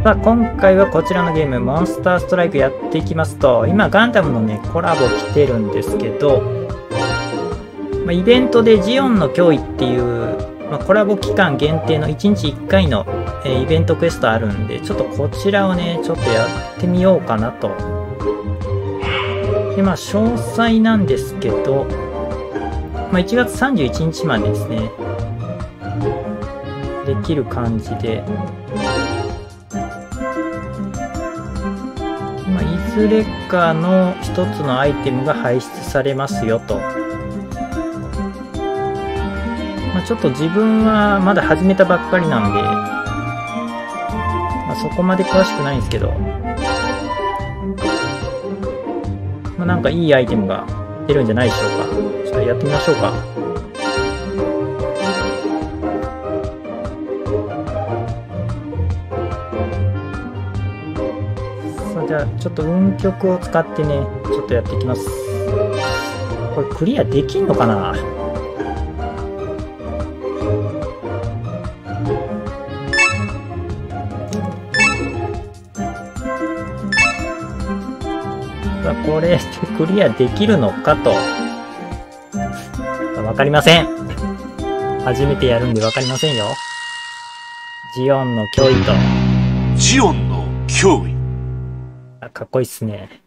さあ、今回はこちらのゲーム、モンスターストライクやっていきますと、今ガンダムのね、コラボ来てるんですけど、イベントでジオンの脅威っていう、コラボ期間限定の1日1回の、イベントクエストあるんで、ちょっとこちらをね、ちょっとやってみようかなと。で、詳細なんですけど、1月31日までですね、できる感じで、いずれかの一つのアイテムが排出されますよと。ちょっと自分はまだ始めたばっかりなんで、そこまで詳しくないんですけど、なんかいいアイテムが出るんじゃないでしょうか。ちょっとやってみましょうか。じゃあちょっと運極を使ってね、ちょっとやっていきます。これクリアできんのかな。これでクリアできるのかと。わかりません。初めてやるんでわかりませんよ。ジオンの脅威と。 ジオンの脅威。 かっこいいっすね。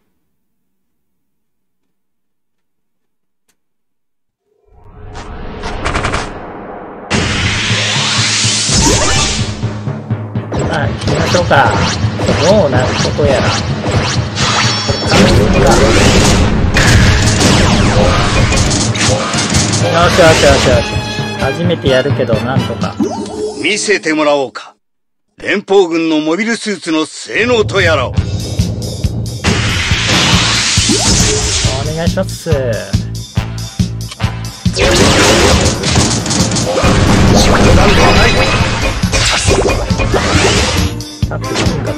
行きましょうか。どうなることやら。よしよしよしよし。初めてやるけどなんとか。 見せてもらおうか。連邦軍のモビルスーツの性能とやらを。 お願いします。タップできんかった。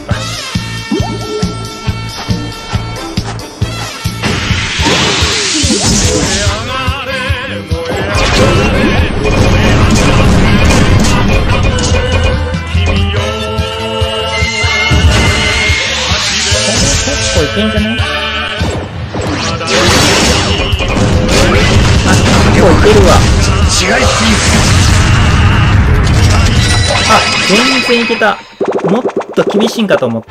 結構いけんじゃない？結構いけるわ。全然いけた。もっと厳しいんかと思った。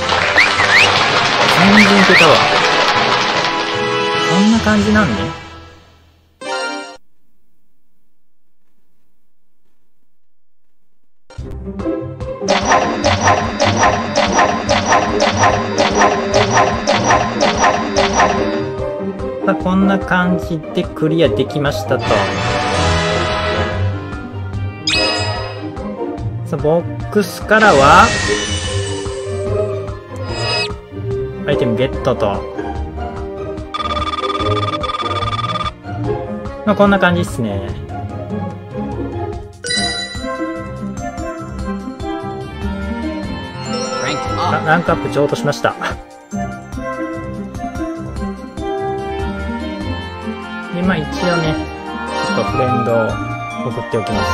全然いけたわ。こんな感じなんね。こんな感じでクリアできましたと。さあ、ボックスからはアイテムゲットと。こんな感じっすね。ランクアップ上としました。で、一応ね、ちょっとフレンドを送っておきます。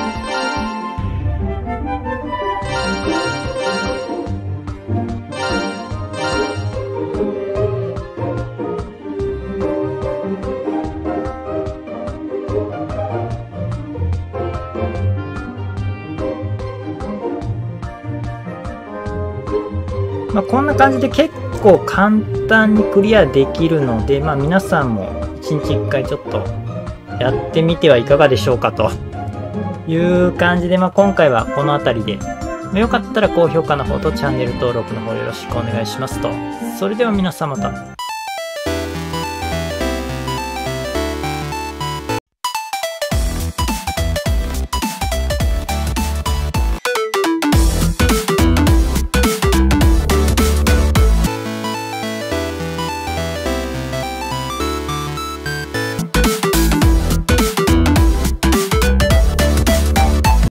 こんな感じで結構簡単にクリアできるので、皆さんも1日1回ちょっとやってみてはいかがでしょうかという感じで、今回はこの辺りで、よかったら高評価の方とチャンネル登録の方よろしくお願いしますと。それでは皆さんまた。